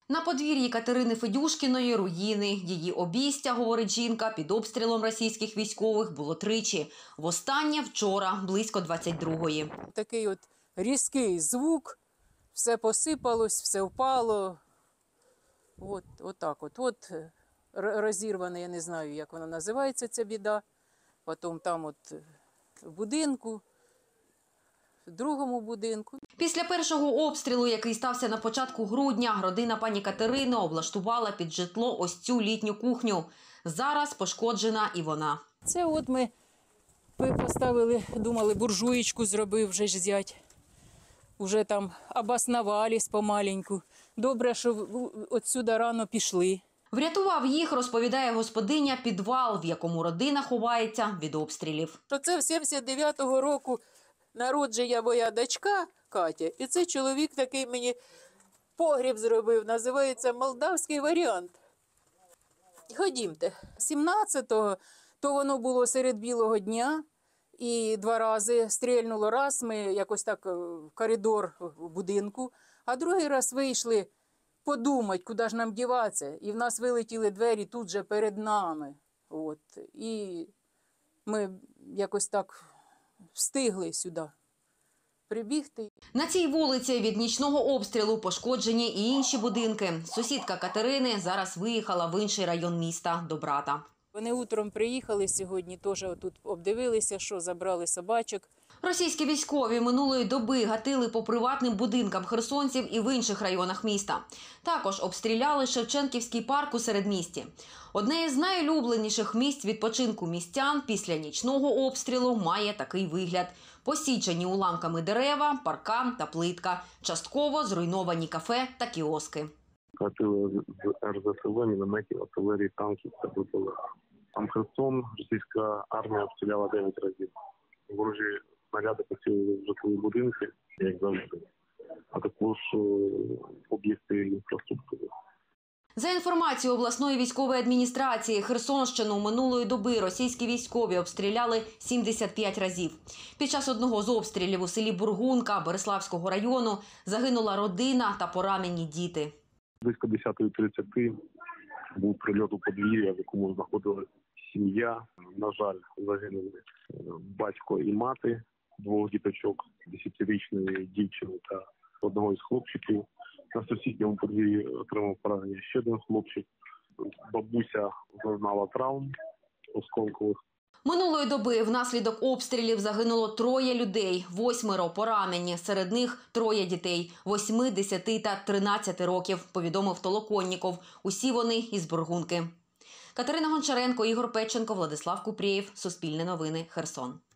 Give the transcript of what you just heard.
На подвір'ї Катерини Федюшкіної – руїни. Її обійстя, говорить жінка, під обстрілом російських військових було тричі. Востаннє вчора, близько 22-ї. Такий от різкий звук, все посипалось, все впало. От так от. От розірване, я не знаю, як вона називається, ця біда. Потім там от в будинку, в другому будинку. Після першого обстрілу, який стався на початку грудня, родина пані Катерини облаштувала під житло ось цю літню кухню. Зараз пошкоджена і вона. Це от ми поставили, думали, буржуєчку зробив вже ж зять. Уже там обосновались помаленьку. Добре, що отсюди рано пішли. Врятував їх, розповідає господиня, підвал, в якому родина ховається від обстрілів. Це в 79-го року народження моя дочка Катя. І цей чоловік такий мені погріб зробив, називається «Молдавський варіант». Ходімте. 17-го, то воно було серед білого дня, і 2 рази стрільнуло. Раз ми якось так в коридор в будинку, а другий раз вийшли подумати, куди ж нам діватися. І в нас вилетіли двері тут же перед нами. От. І ми якось так встигли сюди прибігти. На цій вулиці від нічного обстрілу пошкоджені і інші будинки. Сусідка Катерини зараз виїхала в інший район міста до брата. Вони утром приїхали сьогодні, теж тут обдивилися, що забрали собачок. Російські військові минулої доби гатили по приватним будинкам херсонців і в інших районах міста. Також обстріляли Шевченківський парк у середмісті. Одне із найулюбленіших місць відпочинку містян після нічного обстрілу має такий вигляд. Посічені уламками дерева, паркан та плитка. Частково зруйновані кафе та кіоски. Гатили з РЗСВ, мінометів, артилерії, танків та БПЛА. Там Херсон, російська армія обстріляла 9 разів. Ворожі снаряди поцілили в житлові будинки, як завжди, а також об'єкти інфраструктури. За інформацією обласної військової адміністрації, Херсонщину минулої доби російські військові обстріляли 75 разів. Під час одного з обстрілів у селі Бургунка Береславського району загинула родина та поранені діти. Близько 10:30 був прильот у подвір'я, в якому знаходилася сім'я. На жаль, загинули батько і мати 2 діточок, 10-річної дівчини та одного із хлопчиків. На сусідньому подвір'ї отримав поранення ще 1 хлопчик. Бабуся зазнала травм осколкових. Минулої доби внаслідок обстрілів загинуло 3 людей, 8 поранені. Серед них 3 дітей – 8, 10 та 13 років, повідомив Толоконніков. Усі вони із Бургунки. Катерина Гончаренко, Ігор Петченко, Владислав Купрієв. Суспільне новини. Херсон.